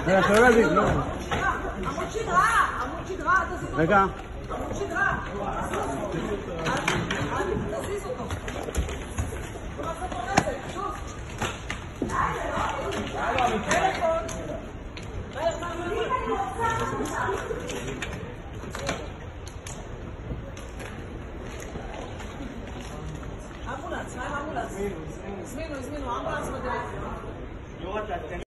אתה לא להגיד, לא. עמוד שדרה, עמוד שדרה, תזיז אותו. רגע. עמוד שדרה. תזיז אותו. אמבולנס, מה עם אמבולנס? הזמינו, אמבולנס בדרך.